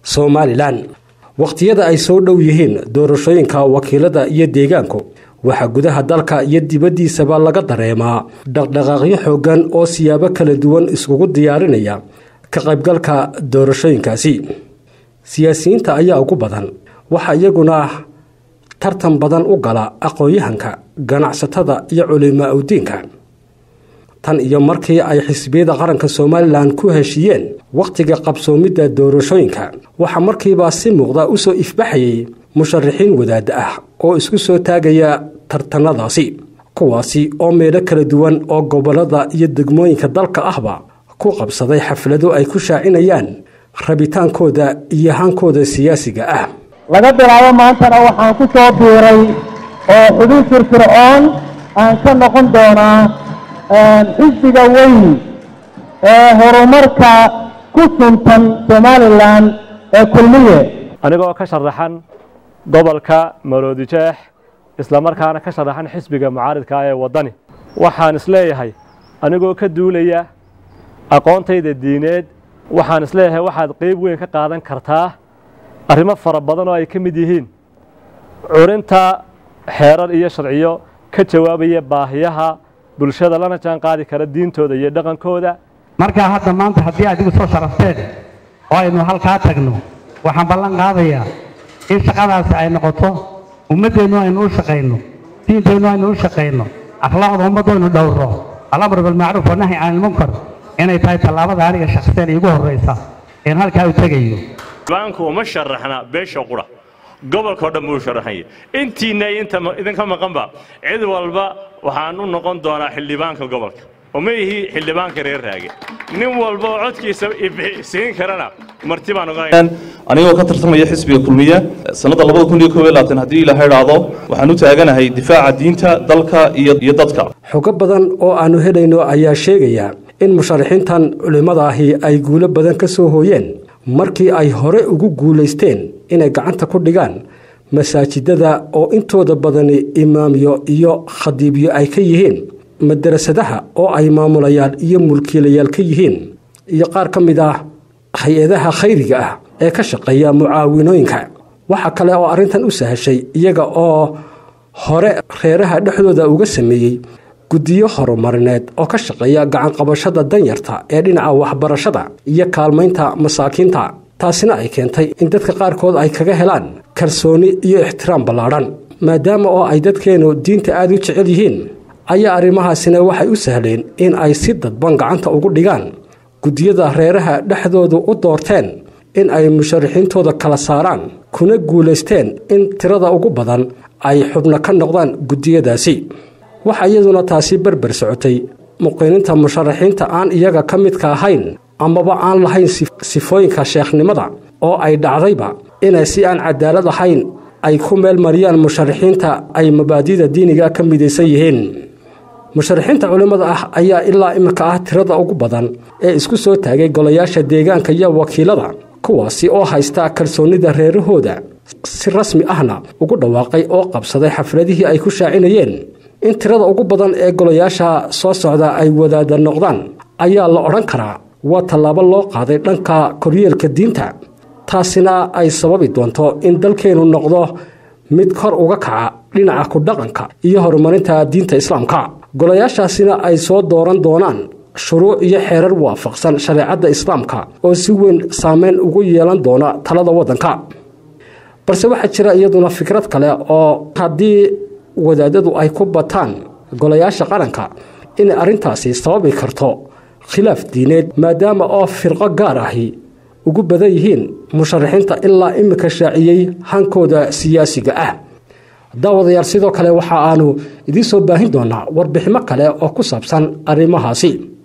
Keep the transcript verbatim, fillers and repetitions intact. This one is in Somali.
Somaliland. Waqtiyada ay soo dhow yihiin doorashooyinka wakiilada iyo deegaanku waxa gudaha dalka iyo dibadiisaba laga dareemaa dhaqdhaqaaqyo xooggan oo siyaabo kala duwan iskugu diyaarinaya ka qaybgalka doorashooyinkaasi. Siyaasiyiinta ayaa ugu badan waxa iyaguna tartan badan u gala aqoon-yahanka, ganacsatada iyo culimaa u diinka. tan iyo markii ay xisbiyada qaranka Somaliland ku heshiyeen waqtiga qabsoomidda doorashooyinka waxa markiiba si muuqda u soo ifbaxayay musharixiin wadaad ah oo isku soo taagaya tartanadaasi kuwaasi oo meelo kala duwan oo gobolada iyo degmooyinka dalka ahba ku qabsaday xaflado ay ku shaacinayaan rabitaankooda iyo hankooda siyaasiga ah. laga bilaabo maantana waxaan ku soo biiray oo xubin firfircoon aan ka noqon doonaa xisbiga weyn ee horumarka ku suntan Somaliland ee kulmiye anigoo ka sharaxan gobolka Maroodijeex isla markaana ka sharaxan xisbiga mucaaradka ee wadani waxaan isleeyahay anigoo ka duulaya aqoontayda diineed waxaan isleeyahay waxaad qayb weyn ka qaadan kartaa arrimo fara badan oo ay ka mid yihiin curinta xeerar iyo sharciyo ka jawaabaya baahiyaha bulshada lana jaan qaadi kara diintooda iyo dhaqankooda. marka hadda maanta haddii aad igu soo sharafteen oo aynu halkaa tagno waxaan ballan qaadayaa in shaqadaasi ay noqoto ummadeennu aynu u shaqayno diinteennu aynu u shaqayno akhlaaqda ummaddu aynu dhowro al-amru bil ma'ruuf wa nahyi 'anil munkar inay tahay tallaabada aniga shakhsiyan igu horeysa in halkaa u tagayo. baanku uma sharaxna beesha qura gobolka oo dhan uu sharaxay intiina inta idinka maqanba cid walba waxaan u noqon doonaa xildhibaanka gobolka oo ma yihi xildhibaanka reer raage nin walba codkiisa siin karana marti baan ogayn anigoo ka tartamaya xisbiga kulmiye sanada laba kun iyo koob iyo labaatan hadii la hayraado waxaan u taaganahay difaaca diinta dalka iyo dadka. xogo badan oo aanu helayno ayaa sheegaya in musharixiintan culimada ahi ay guulo badan ka soo hooyeen markii ay hore ugu guuleysteen inay gacanta ku dhigaan masaajidada oo intooda badan imaamyo iyo khadiibyo ay ka yihiin madrasadaha oo ay maamulayaan iyo mulkiilayaal ka yihiin iyo qaar ka mid ah hay'adaha khayriga ah ee ka shaqeeya mucaawinooyinka. waxa kale oo arrintan u sahashay iyaga oo hore reeraha dhexdooda uga sameeyay guddiyo horumarineed oo ka shaqeeya gacan qabashada danyarta ee dhinaca waxbarashada iyo kaalmaynta masaakiinta. taasina ay keentay in dadka qaarkood ay kaga helaan kalsooni iyo ixtiraam ballaaran maadaama oo ay dadkeenu diinta aad u jecel yihiin ayaa arrimahaasina waxay u sahleen in ay si dadban gacanta ugu dhigaan guddiyada reeraha dhexdoodu u doorteen in ay musharixiintooda kala saaraan kuna guulaysteen in tirada ugu badan ay xubno ka noqdaan guddiyadaasi. waxa iyaduna taasi barbar socotay muqiiniinta musharixiinta aan iyaga ka midka ahayn amaba aan lahayn sifooyinka sheekhnimada oo ay dhacdayba inay si aan cadaalad ahayn ay ku meel mariyaan musharixiinta ay mabaadi'da diiniga ka midaysan yihiin. musharixiinta culimada ah ayaa ilaa imika ah tirada ugu badan ee isku soo taagay golayaasha deegaanka iyo wakiilada kuwaasi oo haysta kalsoonida reerahooda si rasmi ahna ugu dhawaaqay oo qabsaday xafladihii ay ku shaacinayeen in tirada ugu badan ee golayaasha soo socda ay wadaada noqdaan ayaa la odhan karaa waa tallaabo loo qaaday dhanka koryeelka diinta. taasina ay sababi doonto in dalkeenu noqdo mid kor uga kaca dhinaca ku dhaqanka iyo horumarinta diinta islaamka. golayaashaasina ay soo dooran doonaan shuruuc iyo xeerar waafaqsan shareecada islaamka oo si weyn saameyn ugu yeelan doona talada waddanka. balse waxaa jira iyaduna fikrad kale oo haddii wadaadadu ay ku bataan golayaasha qaranka in arrintaasi sababi karto khilaaf diineed maadaama oo firqo gaar ahi ugu badan yihiin musharixiinta ilaa imika shaaciyay hankooda siyaasiga ah. daawadayaal sidoo kale waxa aanu idiin soo baahin doonaa warbixino kale oo ku saabsan arrimahaasi.